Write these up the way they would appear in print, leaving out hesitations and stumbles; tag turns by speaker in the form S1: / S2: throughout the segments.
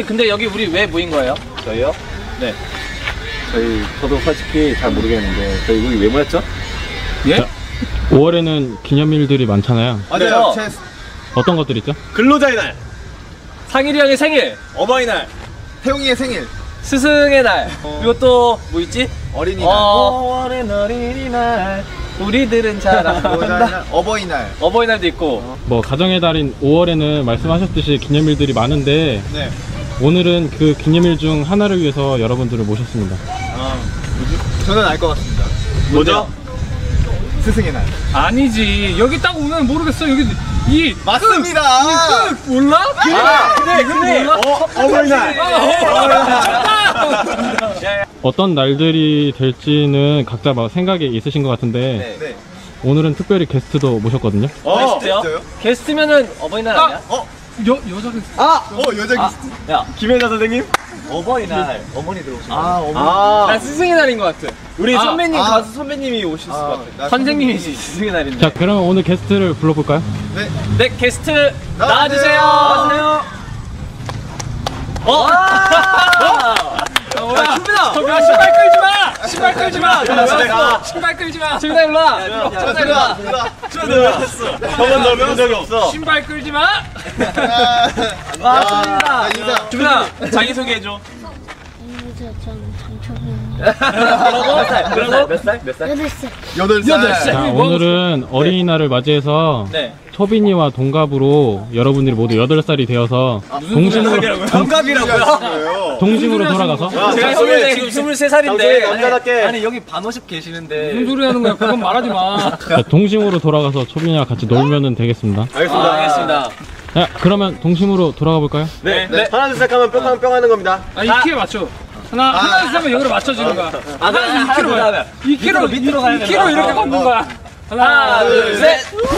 S1: 근데 여기 우리 왜 모인 거예요?
S2: 저희요?
S1: 네.
S2: 저도 솔직히 잘 모르겠는데 저희 여기 왜 모였죠?
S1: 예?
S3: 자, 5월에는 기념일들이 많잖아요.
S2: 맞아요.
S3: 어떤 것들 있죠?
S2: 근로자의 날,
S1: 상일이 형의 생일,
S2: 어버이날, 태용이의 생일,
S1: 스승의 날, 그리고 또 뭐 있지?
S2: 어린이날,
S1: 5월엔 어린이날, 우리들은 자란다.
S2: 어버이날.
S1: 어버이날도 있고.
S3: 뭐 가정의 달인 5월에는 말씀하셨듯이 기념일들이 많은데
S2: 네.
S3: 오늘은 그 기념일 중 하나를 위해서 여러분들을 모셨습니다.
S2: 뭐지? 저는 알 것 같습니다. 뭐죠? 스승의 날.
S1: 아니지. 여기 딱 오면 모르겠어. 여기 이
S2: 맞습니다.
S1: 끝 몰라?
S2: 근데 어버이날.
S3: 어떤 날들이 될지는 각자 막 생각이 있으신 것 같은데
S2: 네.
S3: 오늘은 특별히 게스트도 모셨거든요.
S1: 게스트요?
S2: 진짜요?
S1: 게스트면은 어버이날 아니야?
S4: 여자 게스트.
S2: 여자 게스트.
S1: 야,
S2: 김혜자 선생님?
S1: 어버이날 어머니 들어오신 거.
S2: 어머니.
S1: 나 스승의 날인 것 같아. 우리 선배님
S2: 아.
S1: 가수 선배님이 오실 것 같아. 선생님이지 스승의 날인데.
S3: 자, 그러면 오늘 게스트를 불러볼까요?
S2: 네.
S1: 네, 게스트
S2: 나와주세요.
S1: 나와주세요. 뭐야? 준비다. 신발 끌지 마. 신발 끌지 마. 신발 끌지 마. 준비다 일로 와. 준비다 일로 와.
S2: 한번 더 배운 적이 없어.
S1: 신발 끌지 마.
S2: 맞습니다. 인사.
S1: 준비다. 자기 소개해 줘.
S5: 안녕하세요. 저는 장초빈입니다.
S1: 몇 살?
S5: 8살.
S2: 8살.
S3: 자, 오늘은 어린이날을 맞이해서
S1: 네.
S3: 초빈이와 동갑으로 여러분들이 모두 8살이 되어서
S1: 동갑이라고요?
S3: 동심으로 돌아가서
S1: 제가 형이 지금 23살인데
S2: 남자답게.
S1: 아니 여기 반오십 계시는데
S4: 무슨 소리 하는 거야? 그건 말하지 마.
S3: 자, 동심으로 돌아가서 초빈이와 같이 놀면 되겠습니다.
S2: 알겠습니다.
S1: 알겠습니다.
S3: 자, 그러면 동심으로 돌아가 볼까요?
S2: 네.
S1: 네.
S2: 하나 둘 셋 하면 뿅뿅 하는 겁니다.
S4: 이 키에 맞춰. 하나 둘 셋 하면 여기로 맞춰지는 거야.
S1: 하나 2kg 가야
S4: 2kg
S1: 밑으로 가야 되나?
S4: 2kg 이렇게 걷는 거야.
S1: 하나 둘 셋.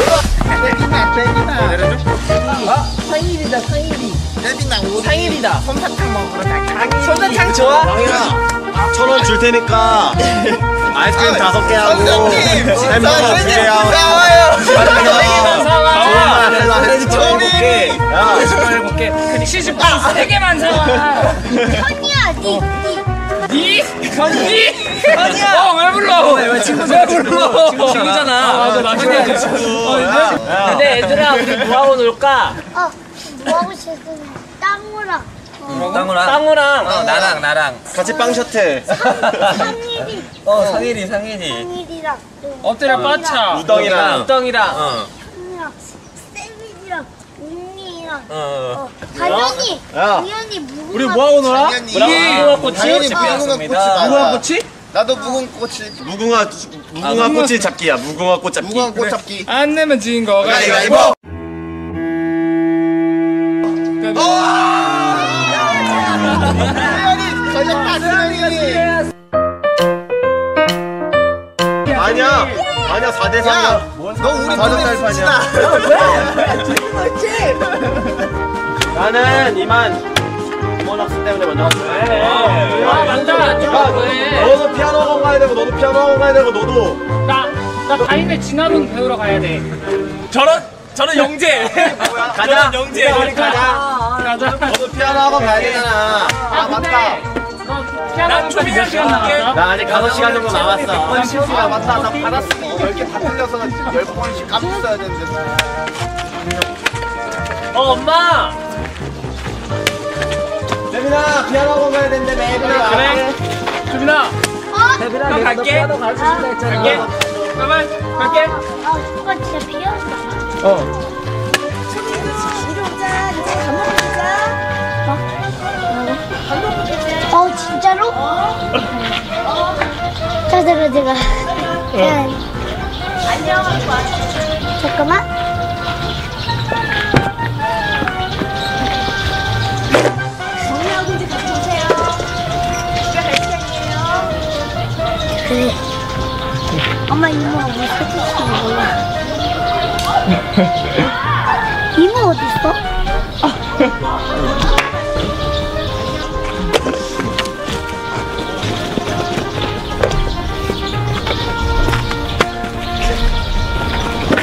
S5: 생일이다, 생일이.
S1: 상일이다.
S5: 솜사탕 먹으러 가자.
S1: 솜사탕 좋아?
S2: 1,000원 줄 테니까 아이스크림 5개 하고 햄버거 2개 하고
S1: 세개만 사와.
S2: 해줄게.
S1: 해볼게. 근데 70분 3개만 사와.
S5: 언니야, 니.
S1: 니? 아니야. 왜 불러? 왜 불러? 친구잖아.
S4: 맞아, 나중에
S1: 친구. 근데 얘들아 우리 뭐하고 놀까?
S5: 뭐하고 싶으면 땅우랑.
S1: 땅우랑 나랑
S2: 같이 빵 셔틀.
S5: 상일이.
S1: 상일이
S4: 엎드려 빠차.
S2: 우덩이랑.
S1: 우덩이랑
S5: 형이랑 세빈이랑 웅이랑 당연히
S2: 야.
S5: 우연히 무궁화.
S2: 우리 뭐하고 놀아?
S1: 무궁화꽃이
S2: 당연히
S1: 피었습니다.
S2: 무궁화꽃이?
S6: 나도 무궁꽃이
S2: 무궁화꽃이 잡기야. 무궁화꽃 잡기.
S6: 무궁꽃 잡기.
S4: 안 내면 진 거.
S6: 가위바위보.
S2: 아니야 4대 3이야.
S6: 너 우리
S2: 살 판이야. 나는 이만 이번 학습 때문에 먼저 갔어.
S1: 맞다.
S2: 너도 피아노 학원 가야 되고 너도 피아노 학원 가야 되고 너도.
S4: 나 다인의 진화론 배우러 가야 돼.
S1: 저는 영재.
S2: 가자.
S1: 영재.
S2: 가자. 너도 피아노 학원 가야 되잖아.
S4: 아 맞다. 너 피아노
S1: 초빈이랑
S4: 시간
S1: 갈게.
S4: 남았어?
S2: 나 아직 5시간 정도 남았어.
S6: 야 맞다 나 받았어. 10개 다 틀려서 10번씩 까먹어야 되는데.
S1: 엄마.
S2: 세빈아 피아노 학원 가야 되는데 매일이나.
S1: 그래. 조빈아. 형 갈게. 갈게.拜拜. 갈게.
S5: 이거 진짜 비었어. 이러자. 이제 밥 먹자. 진짜로? 자, 제가. 안녕. 잠깐만. 그래. 엄마 이모가 뭐 사줄지는 몰라. 이모 어딨어?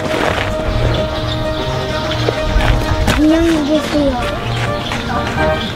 S5: 안녕히 계세요.